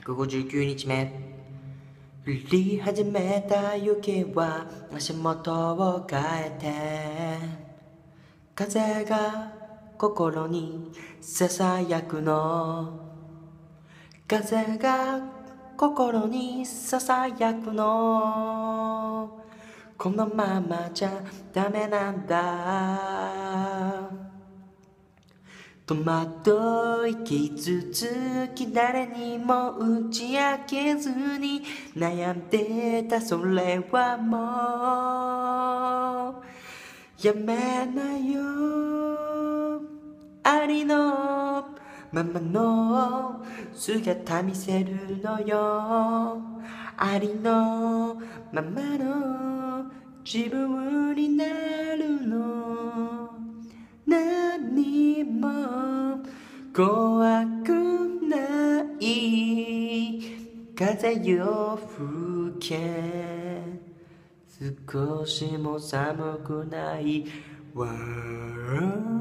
159日目。降り始めた雪は足元を変えて、風が心に囁くの、風が心に囁くの、このままじゃダメなんだ。戸惑い傷つき誰にも打ち明けずに悩んでたそれはもうやめなよ。ありのままの姿見せるのよ。ありのままの自分になるの。何も怖くない風よ吹け、少しも寒くないわ。